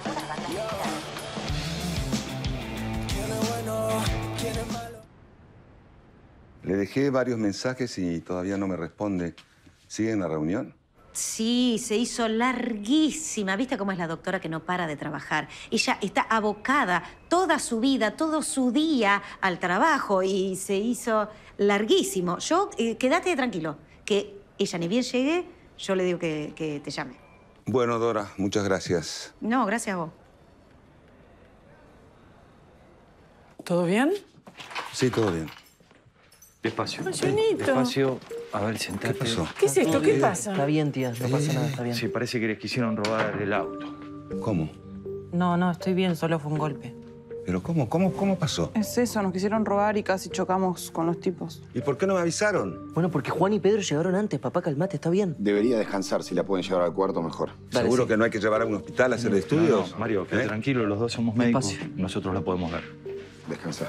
Le dejé varios mensajes y todavía no me responde. ¿Sigue en la reunión? Sí, se hizo larguísima. ¿Viste cómo es la doctora que no para de trabajar? Ella está abocada toda su vida, todo su día al trabajo y se hizo larguísimo. Quédate tranquilo, que ella ni bien llegue, yo le digo que te llame. Bueno, Dora, muchas gracias. No, gracias a vos. ¿Todo bien? Sí, todo bien. Despacio. Ay, Jonito. Despacio. A ver, sentate. ¿Qué pasó? ¿Qué es esto? ¿Qué pasa? Está bien, tía. No pasa nada, está bien. Sí, parece que les quisieron robar el auto. ¿Cómo? No, estoy bien, solo fue un golpe. ¿Pero cómo pasó? Es eso, nos quisieron robar y casi chocamos con los tipos. ¿Y por qué no me avisaron? Bueno, porque Juan y Pedro llegaron antes. Papá, calmate, está bien. Debería descansar. Si la pueden llevar al cuarto, mejor. ¿Seguro que no hay que llevar a un hospital a hacer estudios? No, Mario, quédate tranquilo, los dos somos médicos. Nosotros la podemos ver. Descansa.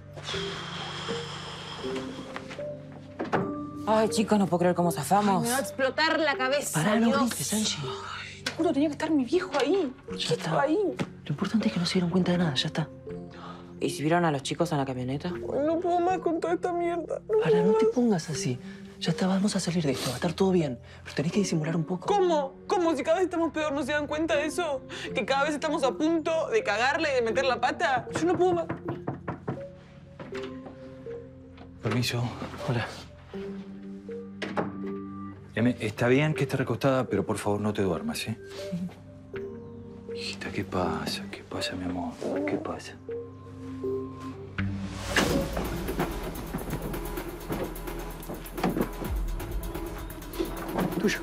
Ay, chicos, no puedo creer cómo zafamos. Me va a explotar la cabeza. Pará, no Dios. grites, Angie. Juro, tenía que estar mi viejo ahí. ¿Por qué estaba ahí? Lo importante es que no se dieron cuenta de nada, ya está. ¿Y si vieron a los chicos en la camioneta? No puedo más con toda esta mierda. Para, no te pongas así. Ya está, vamos a salir de esto, va a estar todo bien. Pero tenés que disimular un poco. ¿Cómo? ¿Cómo? Si cada vez estamos peor, ¿no se dan cuenta de eso? ¿Que cada vez estamos a punto de cagarle y de meter la pata? Yo no puedo más. Permiso. Hola. Está bien que esté recostada, pero por favor no te duermas, ¿sí? Hijita, ¿qué pasa? ¿Qué pasa, mi amor? ¿Qué pasa? Tuyo.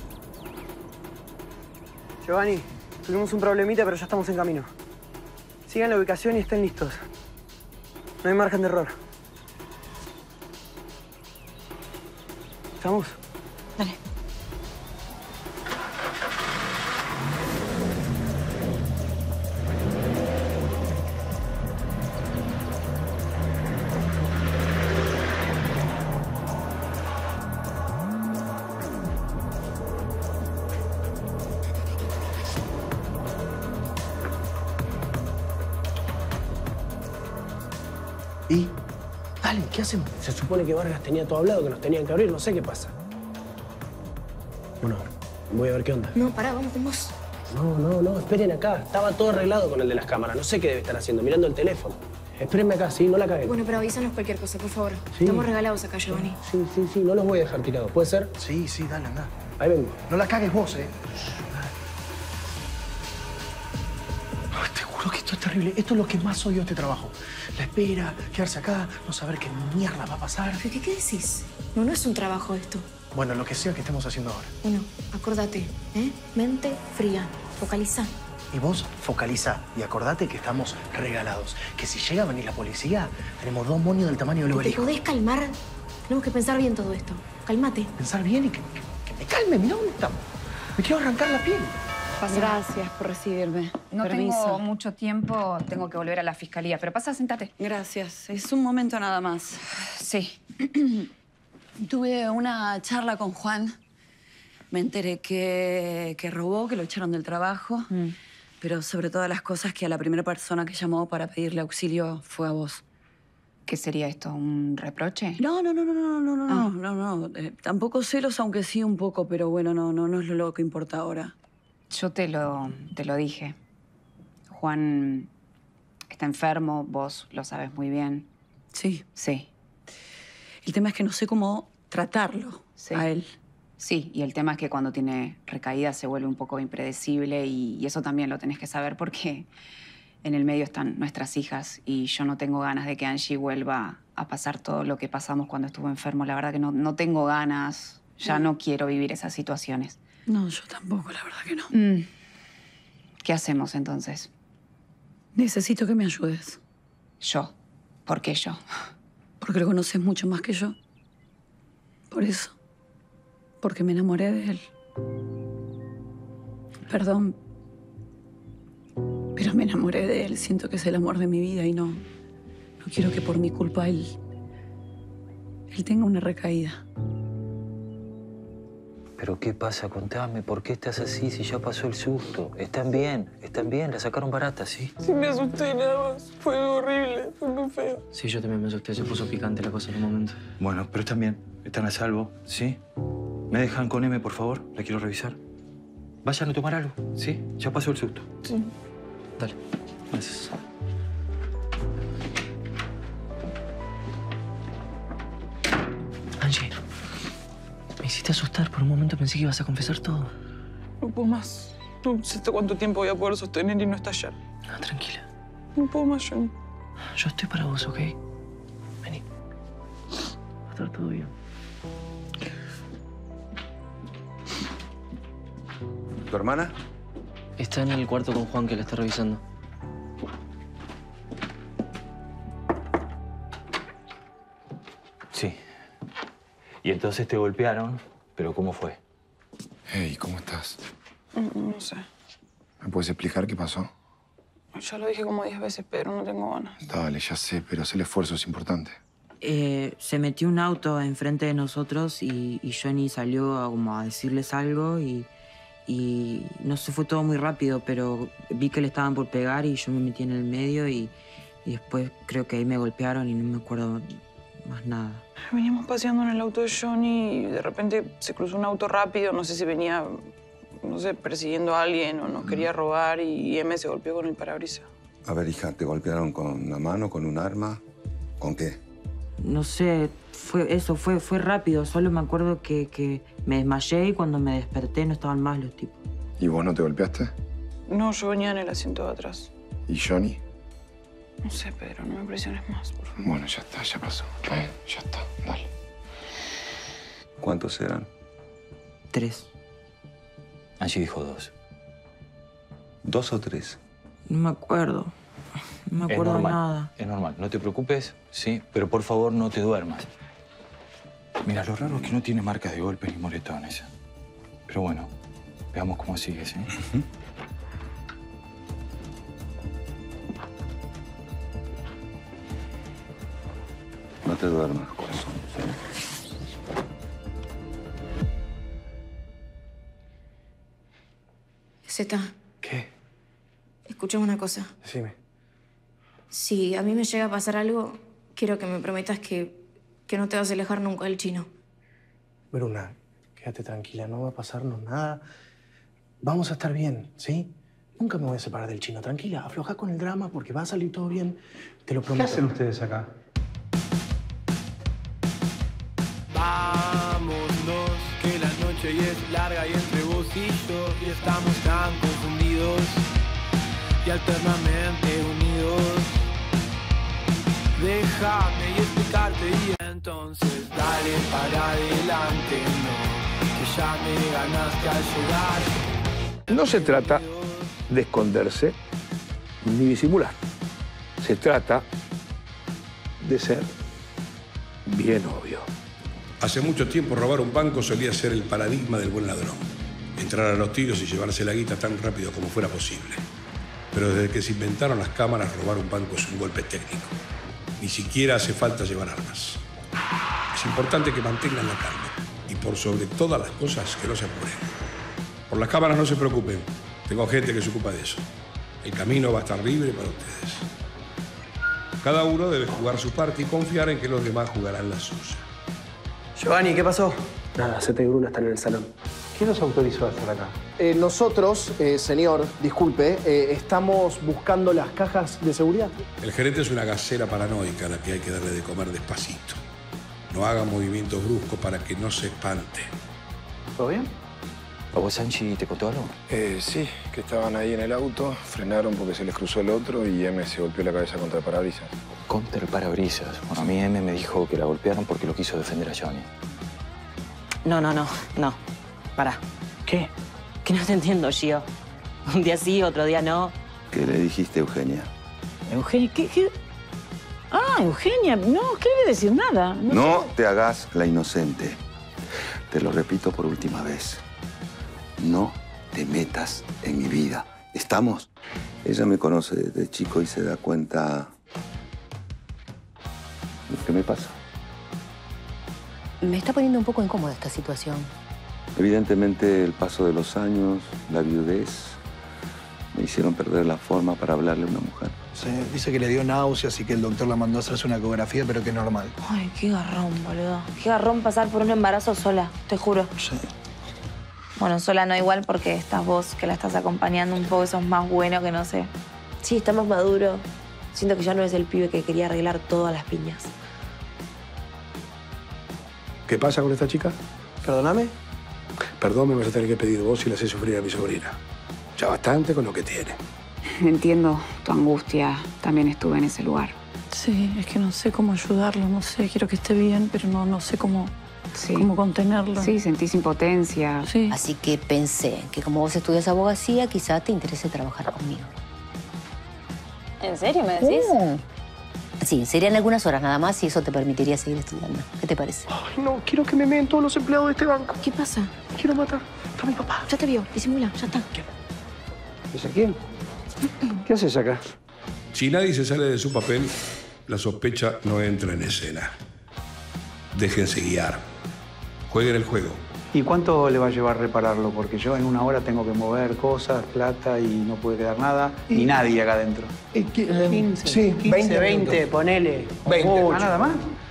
Giovanni, tuvimos un problemita, pero ya estamos en camino. Sigan la ubicación y estén listos. No hay margen de error. ¿Estamos? Dale. ¿Y? Dale, ¿qué hacemos? Se supone que Vargas tenía todo hablado, que nos tenían que abrir, no sé qué pasa. Bueno, voy a ver qué onda. No, pará, vamos con vos. No, esperen acá. Estaba todo arreglado con el de las cámaras. No sé qué debe estar haciendo, mirando el teléfono. Espérenme acá, sí, no la caguen. Bueno, pero avísanos cualquier cosa, por favor. Sí. Estamos regalados acá, Giovanni. Sí, no los voy a dejar tirados. ¿Puede ser? Sí, dale, anda. Ahí vengo. No la cagues vos, Ay, te juro que esto es terrible. Esto es lo que más odio de este trabajo. La espera, quedarse acá, no saber qué mierda va a pasar. ¿Pero qué decís? No es un trabajo esto. Bueno, lo que sea que estemos haciendo ahora. Bueno, acordate, ¿eh? Mente fría. Focaliza. Y vos focalizá y acordate que estamos regalados. Que si llega a venir la policía, tenemos 2 monios del tamaño del ¿Te obelisco. podés calmar? Tenemos que pensar bien todo esto. Cálmate. Pensar bien y que me calme. Mirá dónde estamos. Me quiero arrancar la piel. Gracias por recibirme. No Permiso. tengo mucho tiempo, tengo que volver a la fiscalía. Pero pasa, sentate. Gracias. Es un momento nada más. Sí. Tuve una charla con Juan. Me enteré que robó, que lo echaron del trabajo. Pero sobre todas las cosas que a la primera persona que llamó para pedirle auxilio fue a vos. ¿Qué sería esto? ¿Un reproche? No. Tampoco celos, aunque sí un poco, pero bueno, no es lo que importa ahora. Yo te lo dije. Juan está enfermo, vos lo sabes muy bien. Sí. Sí. El tema es que no sé cómo tratarlo a él. Sí, y el tema es que cuando tiene recaídas se vuelve un poco impredecible y eso también lo tenés que saber porque en el medio están nuestras hijas y yo no tengo ganas de que Angie vuelva a pasar todo lo que pasamos cuando estuvo enfermo. La verdad que no tengo ganas, ya no quiero vivir esas situaciones. No, yo tampoco, la verdad que no. ¿Qué hacemos entonces? Necesito que me ayudes. ¿Yo? ¿Por qué yo? Porque lo conoces mucho más que yo. Por eso. Porque me enamoré de él. Perdón. Pero me enamoré de él. Siento que es el amor de mi vida y no quiero que por mi culpa él tenga una recaída. ¿Pero qué pasa? Contame, ¿por qué estás así si ya pasó el susto? Están bien, la sacaron barata, ¿sí? Sí, me asusté nada más. Fue horrible, fue muy feo. Sí, yo también me asusté. Se puso picante la cosa en un momento. Bueno, pero están bien, están a salvo, ¿sí? ¿Me dejan con M, por favor? La quiero revisar. Vayan a tomar algo, ¿sí? Ya pasó el susto. Sí. Dale. Gracias. Angie, me hiciste asustar. Por un momento pensé que ibas a confesar todo. No puedo más. No sé hasta cuánto tiempo voy a poder sostener y no estallar. Ah, tranquila. No puedo más, Johnny. Yo estoy para vos, ¿ok? Vení. Va a estar todo bien. ¿Tu hermana? Está en el cuarto con Juan, que la está revisando. Sí. Y entonces te golpearon, pero ¿cómo fue? Hey, ¿cómo estás? No sé. ¿Me puedes explicar qué pasó? Ya lo dije como 10 veces, Pedro, no tengo ganas. Dale, ya sé, pero hacer el esfuerzo es importante. Se metió un auto enfrente de nosotros y Johnny salió como a decirles algo y no sé, fue todo muy rápido, pero vi que le estaban por pegar y yo me metí en el medio y después creo que ahí me golpearon y no me acuerdo más nada. Veníamos paseando en el auto de Johnny y de repente se cruzó un auto rápido, no sé si venía, no sé, persiguiendo a alguien o nos quería robar y M se golpeó con el parabrisas. A ver, hija, ¿te golpearon con una mano, con un arma? ¿Con qué? No sé, fue rápido. Solo me acuerdo que me desmayé y cuando me desperté no estaban más los tipos. ¿Y vos no te golpeaste? No, yo venía en el asiento de atrás. ¿Y Johnny? No sé, Pedro, no me presiones más, por favor. Bueno, ya está, ya pasó. Ya está, dale. ¿Cuántos eran? 3. Angie dijo 2. ¿2 o 3? No me acuerdo. No me acuerdo de nada. Es normal, no te preocupes, sí, pero por favor no te duermas. Mira, lo raro es que no tiene marcas de golpes ni moretones. Pero bueno, veamos cómo sigues, ¿eh? No te duermas, corazón. Zeta. ¿Qué? Escuchame una cosa. Decime. Si a mí me llega a pasar algo, quiero que me prometas que no te vas a alejar nunca del chino. Bruna, quédate tranquila, no va a pasarnos nada. Vamos a estar bien, ¿sí? Nunca me voy a separar del chino. Tranquila, afloja con el drama porque va a salir todo bien. Te lo prometo. ¿Qué hacen ustedes acá? Vámonos, que la noche ya es larga y entre vos y yo y estamos tan confundidos y alternamente unidos. Déjame y explicarte y entonces dale para adelante, no, que ya me ganaste al llegar. No se trata de esconderse ni disimular. Se trata de ser bien obvio. Hace mucho tiempo robar un banco solía ser el paradigma del buen ladrón. Entrar a los tiros y llevarse la guita tan rápido como fuera posible. Pero desde que se inventaron las cámaras, robar un banco es un golpe técnico. Ni siquiera hace falta llevar armas. Es importante que mantengan la calma. Y por sobre todas las cosas, que no se apuren. Por las cámaras no se preocupen. Tengo gente que se ocupa de eso. El camino va a estar libre para ustedes. Cada uno debe jugar su parte y confiar en que los demás jugarán la suya. Giovanni, ¿qué pasó? Nada, Zeta y Bruna están en el salón. ¿Quién los autorizó a estar acá? Nosotros, señor, disculpe, estamos buscando las cajas de seguridad. El gerente es una gacela paranoica a la que hay que darle de comer despacito. No haga movimientos bruscos para que no se espante. ¿Todo bien? ¿A vos, Anchi, te contó algo? Sí, que estaban ahí en el auto, frenaron porque se les cruzó el otro y M se golpeó la cabeza contra el parabrisas. Contra el parabrisas. Bueno, a mí M me dijo que la golpearon porque lo quiso defender a Johnny. No. Pará. ¿Qué? Que no te entiendo, Gio. Un día sí, otro día no. ¿Qué le dijiste, Eugenia? Eugenia, ¿qué? Ah, Eugenia, no, ¿qué le voy a decir? Nada. No te hagas la inocente. Te lo repito por última vez. No te metas en mi vida. ¿Estamos? Ella me conoce desde chico y se da cuenta de qué me pasa. Me está poniendo un poco incómoda esta situación. Evidentemente, el paso de los años, la viudez, me hicieron perder la forma para hablarle a una mujer. Sí, dice que le dio náuseas y que el doctor la mandó a hacerse una ecografía, pero que es normal. Ay, qué garrón, boludo. Qué garrón pasar por un embarazo sola, te juro. Sí. Bueno, sola no igual porque estás vos que la estás acompañando un poco, sos más bueno que no sé. Sí, está más maduro. Siento que ya no es el pibe que quería arreglar todas las piñas. ¿Qué pasa con esta chica? ¿Perdóname? Perdón, me vas a tener que pedir vos y le haces sufrir a mi sobrina. Ya bastante con lo que tiene. Entiendo tu angustia. También estuve en ese lugar. Sí, es que no sé cómo ayudarlo, no sé, quiero que esté bien, pero no sé cómo contenerlo. Sí, sentís impotencia. Sí. Así que pensé que como vos estudias abogacía, quizá te interese trabajar conmigo. ¿En serio me decís? Sí, serían algunas horas nada más y eso te permitiría seguir estudiando. ¿Qué te parece? Ay, no, quiero que me meen todos los empleados de este banco. ¿Qué pasa? Quiero matar a mi papá. Ya te vio, disimula, ya está. ¿Es quién? ¿Qué haces acá? Si nadie se sale de su papel, la sospecha no entra en escena. Déjense guiar. Jueguen el juego. ¿Y cuánto le va a llevar repararlo? Porque yo en una hora tengo que mover cosas, plata y no puede quedar nada. Ni nadie acá adentro. 15, sí, 20, 20, 20, ponele. 20. ¿Ah, nada más?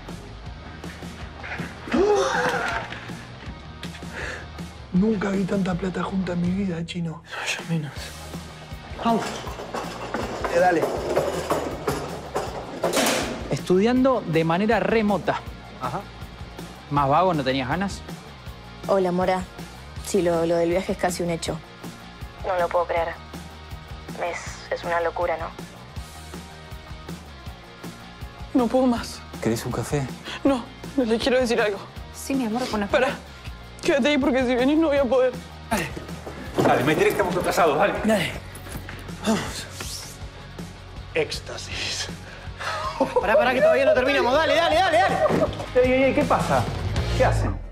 Nunca vi tanta plata junta en mi vida, chino. Yo menos. Vamos. Dale. Estudiando de manera remota. Ajá. ¿Más vago? ¿No tenías ganas? Hola, Mora. Sí, lo del viaje es casi un hecho. No lo puedo creer. Es una locura, ¿no? No puedo más. ¿Querés un café? No, le quiero decir algo. Sí, mi amor, con Pará, quédate ahí porque si venís no voy a poder. Dale, me enteré que estamos atrasados, dale. Dale. Vamos. éxtasis. Pará, que todavía no terminamos. Dale. Ey, ¿qué pasa? ¿Qué hacen?